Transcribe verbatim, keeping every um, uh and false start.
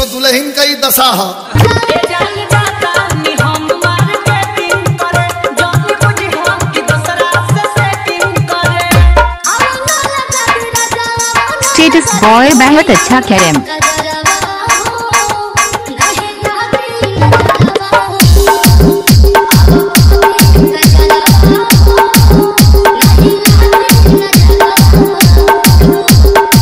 दुल्हन का ही दशा है। स्टेटस बॉय बहुत अच्छा खेले।